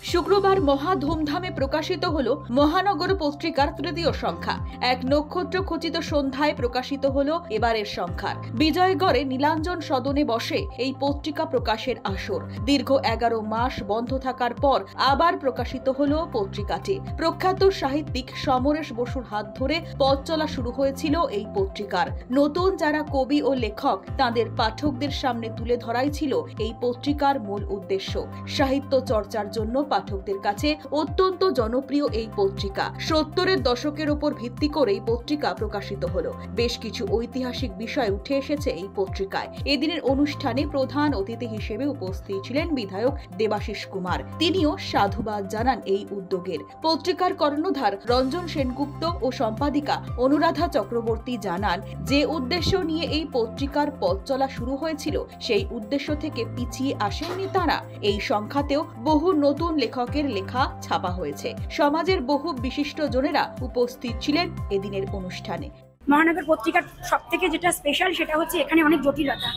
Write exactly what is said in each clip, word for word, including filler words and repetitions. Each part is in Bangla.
শুক্রবার মহা ধুমধামে প্রকাশিত হলো মহানগর পত্রিকার তৃতীয় সংখ্যা। এক নক্ষত্র খচিত সন্ধ্যায় প্রকাশিত হলো এবারের সংখ্যার। বিজয়গড়ে নীলাঞ্জন সদনে বসে এই পত্রিকা প্রকাশের আসর। দীর্ঘ এগারো মাস বন্ধ থাকার পর আবার প্রকাশিত হলো পত্রিকাটি। প্রখ্যাত সাহিত্যিক সমরেশ বসুর হাত ধরে পথ চলা শুরু হয়েছিল এই পত্রিকার। নতুন যারা কবি ও লেখক তাদের পাঠকদের সামনে তুলে ধরাই ছিল এই পত্রিকার মূল উদ্দেশ্য। সাহিত্য চর্চার জন্য পাঠকদের কাছে অত্যন্ত জনপ্রিয় এই পত্রিকা। সত্তরের দশকের উপর ভিত্তি করে এই পত্রিকা প্রকাশিত হলো। বেশ কিছু ঐতিহাসিক বিষয় উঠে এসেছে এই পত্রিকায়। এদিনের অনুষ্ঠানে প্রধান অতিথি হিসেবে উপস্থিত ছিলেন বিধায়ক দেবাশিস কুমার। তিনিও সাধুবাদ জানান এই উদ্যোগের। পত্রিকার কর্ণধার রঞ্জন সেনগুপ্ত ও সম্পাদিকা অনুরাধা চক্রবর্তী জানান, যে উদ্দেশ্য নিয়ে এই পত্রিকার পথ চলা শুরু হয়েছিল সেই উদ্দেশ্য থেকে পিছিয়ে আসেননি তারা। এই সংখ্যাতেও বহু নতুন লেখকের লেখা ছাপা হয়েছে। সমাজের বহু বিশিষ্ট জনেরা উপস্থিত ছিলেন এদিনের অনুষ্ঠানে। মহানগর পত্রিকার সব থেকে যেটা স্পেশাল সেটা হচ্ছে এখানে অনেক জটিলতা।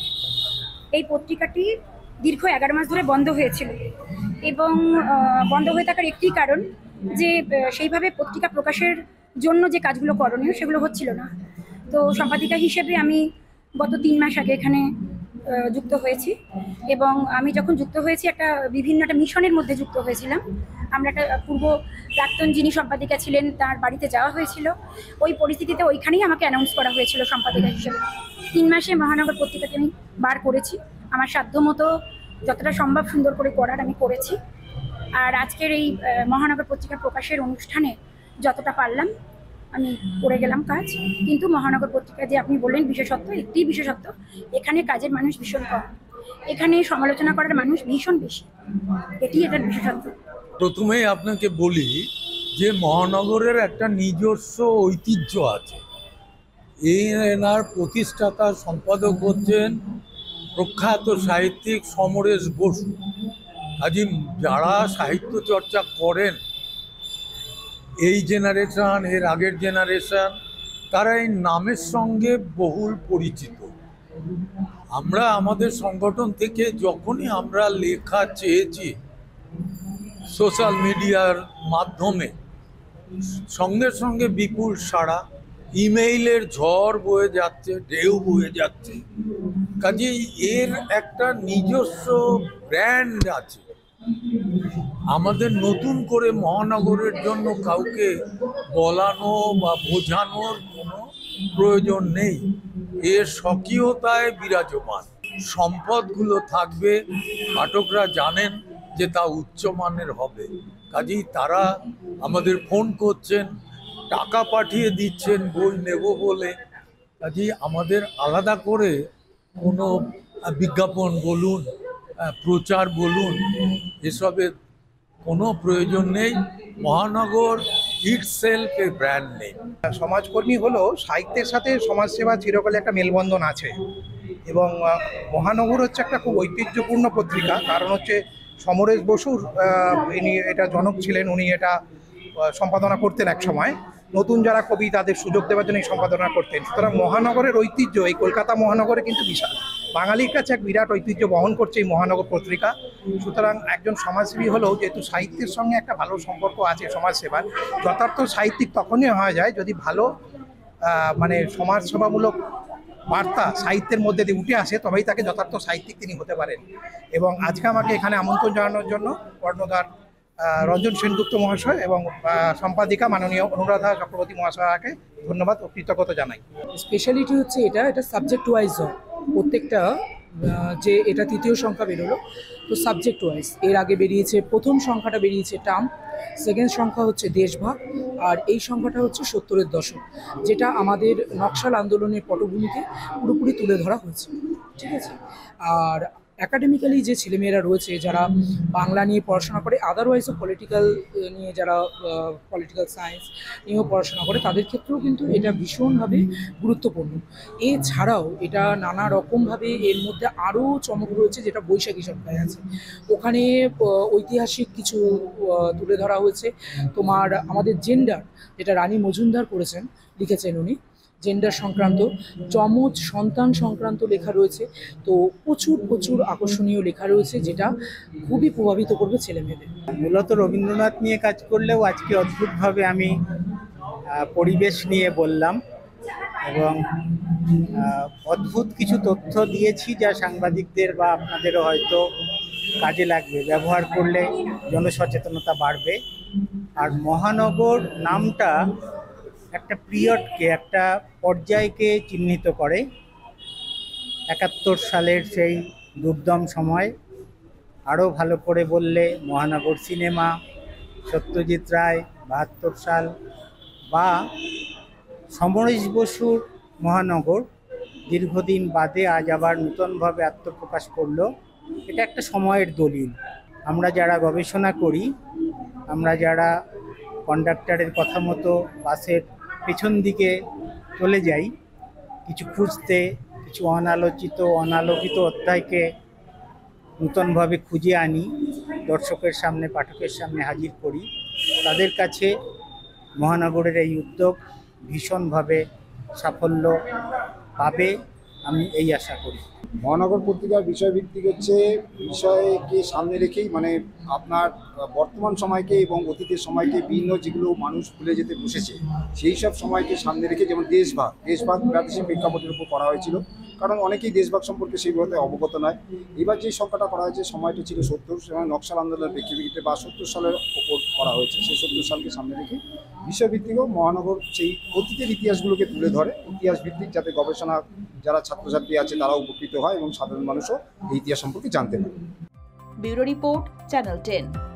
এই পত্রিকাটি দীর্ঘ এগারো মাস ধরে বন্ধ হয়েছিল এবং বন্ধ হয়ে থাকার একটি কারণ যে সেইভাবে পত্রিকা প্রকাশের জন্য যে কাজগুলো করণীয় সেগুলো হচ্ছিল না। তো সম্পাদিকা হিসেবে আমি গত তিন মাস আগে এখানে যুক্ত হয়েছি এবং আমি যখন যুক্ত হয়েছি একটা বিভিন্ন একটা মিশনের মধ্যে যুক্ত হয়েছিলাম। আমরা একটা পূর্ব প্রাক্তন যিনি সম্পাদিকা ছিলেন তার বাড়িতে যাওয়া হয়েছিল। ওই পরিস্থিতিতে ওইখানেই আমাকে অ্যানাউন্স করা হয়েছিল সম্পাদিকা হিসেবে। তিন মাসে মহানগর পত্রিকাটি আমি বার করেছি, আমার সাধ্যমতো যতটা সম্ভব সুন্দর করে করার আমি করেছি। আর আজকের এই মহানগর পত্রিকা প্রকাশের অনুষ্ঠানে যতটা পারলাম আমি করে গেলাম কাজ। কিন্তু মহানগর পত্রিকা যে আপনি বললেন বিশেষত্ব, একটি বিশেষত্ব, এখানে কাজের মানুষ ভীষণ কম, এখানে সমালোচনা করার মানুষ ভীষণ বেশি, এটি এটার বিশেষত্ব। প্রথমেই আপনাকে বলি যে মহানগরের একটা নিজস্ব ঐতিহ্য আছে। এই এনার প্রতিষ্ঠাতা সম্পাদক হচ্ছেন প্রখ্যাত সাহিত্যিক সমরেশ বসু। কাজী যারা সাহিত্য চর্চা করেন, এই জেনারেশন, এর আগের জেনারেশন, তারা এই নামের সঙ্গে বহুল পরিচিত। আমরা আমাদের সংগঠন থেকে যখনই আমরা লেখা চেয়েছি সোশ্যাল মিডিয়ার মাধ্যমে, সঙ্গে সঙ্গে বিপুল সাড়া, ইমেইলের ঝড় বয়ে যাচ্ছে, ঢেউ বয়ে যাচ্ছে। কাজেই এর একটা নিজস্ব ব্র্যান্ড আছে। আমাদের নতুন করে মহানগরের জন্য কাউকে বলানো বা বোঝানোর কোনো প্রয়োজন নেই। এর স্বকীয়তায় বিরাজমান। সম্পদগুলো থাকবে, পাঠকরা জানেন যে তা উচ্চমানের হবে। কাজেই তারা আমাদের ফোন করছেন, টাকা পাঠিয়ে দিচ্ছেন বই নেব বলে। কাজেই আমাদের আলাদা করে কোনো বিজ্ঞাপন বলুন, প্রচার বলুন, এসবের কোনো প্রয়োজন নেই। মহানগর ইটসেলফ এ ব্র্যান্ড নেই। সমাজকর্মী হলো সাহিত্যের সাথে সমাজসেবা চিরকালে একটা মেলবন্ধন আছে এবং মহানগর হচ্ছে একটা খুব ঐতিহ্যপূর্ণ পত্রিকা। কারণ হচ্ছে সমরেশ বসুর ইনি এটা জনক ছিলেন, উনি এটা সম্পাদনা করতেন এক সময়। নতুন যারা কবি তাদের সুযোগ দেওয়ার জন্য এই সম্পাদনা করতেন। সুতরাং মহানগরের ঐতিহ্য এই কলকাতা মহানগরে কিন্তু বিশাল, বাঙালির কাছে এক বিরাট ঐতিহ্য বহন করছে এই মহানগর পত্রিকা। সুতরাং একজন সমাজসেবী হলেও যেহেতু সাহিত্যের সঙ্গে একটা ভালো সম্পর্ক আছে সমাজসেবার, যথার্থ সাহিত্যিক তখনই হওয়া যায় যদি ভালো মানে সমাজসেবামূলক বার্তা সাহিত্যের মধ্যে দিয়ে উঠে আসে, তবেই তাকে যথার্থ সাহিত্যিক তিনি হতে পারেন। এবং আজকে আমাকে এখানে আমন্ত্রণ জানানোর জন্য কর্ণধার রঞ্জন সেনগুপ্ত মহাশয় এবং সম্পাদিকা মাননীয় অনুরাধা চক্রবর্তী মহাশয়কে ধন্যবাদ ও কৃতজ্ঞতা জানাই। স্পেশালিটি হচ্ছে এটা এটা সাবজেক্ট ওয়াইজ হয় প্রত্যেকটা, যে এটা তৃতীয় সংখ্যা বেরোলো তো সাবজেক্ট ওয়াইজ। এর আগে বেরিয়েছে, প্রথম সংখ্যাটা বেরিয়েছে টার্ম, সেকেন্ড সংখ্যা হচ্ছে দেশভাগ, আর এই সংখ্যাটা হচ্ছে সত্তরের দশক, যেটা আমাদের নকশাল আন্দোলনের পটভূমিকে পুরোপুরি তুলে ধরা হয়েছে। ঠিক আছে। আর অ্যাকাডেমিক্যালি যে ছেলেমেয়েরা রয়েছে যারা বাংলা নিয়ে পড়াশোনা করে, আদারওয়াইজও পলিটিক্যাল নিয়ে যারা পলিটিক্যাল সায়েন্স নিয়েও পড়াশোনা করে, তাদের ক্ষেত্রেও কিন্তু এটা ভীষণভাবে গুরুত্বপূর্ণ। এছাড়াও এটা নানা রকমভাবে এর মধ্যে আরও চমক রয়েছে, যেটা বৈশাখী সংখ্যায় আছে। ওখানে ঐতিহাসিক কিছু তুলে ধরা হয়েছে। তোমার আমাদের জেন্ডার, যেটা রানী মজুমদার করেছেন, লিখেছেন উনি, জেন্ডার সংক্রান্ত, যমজ সন্তান সংক্রান্ত লেখা রয়েছে। তো প্রচুর প্রচুর আকর্ষণীয় লেখা রয়েছে, যেটা খুবই প্রভাবিত করবে ছেলেমেয়েদের। মূলত রবীন্দ্রনাথ নিয়ে কাজ করলেও আজকে অদ্ভুতভাবে আমি আহ, পরিবেশ নিয়ে বললাম এবং আহ, অদ্ভুত কিছু তথ্য দিয়েছি যা সাংবাদিকদের বা আপনাদেরও হয়তো কাজে লাগবে, ব্যবহার করলে জনসচেতনতা বাড়বে। আর মহানগর নামটা একটা পিরিয়ডকে, একটা পর্যায়কে চিহ্নিত করে। একাত্তর সালের সেই দুর্দম সময়, আরও ভালো করে বললে মহানগর সিনেমা, সত্যজিৎ রায় বাহাত্তর সাল, বা সমরেশ বসুর মহানগর দীর্ঘদিন বাদে আজ আবার নূতনভাবে আত্মপ্রকাশ করলো। এটা একটা সময়ের দলিল। আমরা যারা গবেষণা করি, আমরা যারা কন্ডাক্টরের কথা মতো বাসের পেছন দিকে চলে যাই কিছু খুঁজতে, কিছু অনালোচিত অনালোকিত অধ্যায়কে নূতনভাবে খুঁজে আনি, দর্শকের সামনে, পাঠকের সামনে হাজির করি, তাদের কাছে মহানগরের এই উদ্যোগ ভীষণভাবে সাফল্য পাবে, আমি এই আশা করি। মহানগর পত্রিকার বিষয়ভিত্তিক হচ্ছে বিষয়কে সামনে রেখেই, মানে আপনার বর্তমান সময়কে এবং অতীতের সময়কে বিভিন্ন যেগুলো মানুষ ভুলে যেতে বসেছে সেই সব সময়কে সামনে রেখে, যেমন দেশভাগ দেশভাগ প্রাদেশিক প্রেক্ষাপটের উপর করা হয়েছিল, কারণ অনেকেই দেশভাগ সম্পর্কে সেইভাবে অবগত নয়। এবার যে সংখ্যাটা করা হয়েছে সময়টা ছিল সত্তর এবং নকশাল আন্দোলনের প্রেক্ষাপটে বা সত্তর সালের ওপর করা হয়েছে, সেই সত্তর সালকে সামনে রেখে বিষয়ভিত্তিকও মহানগর সেই অতীতের ইতিহাসগুলোকে তুলে ধরে, ইতিহাস ভিত্তিক, যাতে গবেষণা যারা ছাত্রছাত্রী আছে তারা উপকৃত হয় এবং সাধারণ মানুষও এই ইতিহাস সম্পর্কে জানতে পারে। Bureau report, channel ten.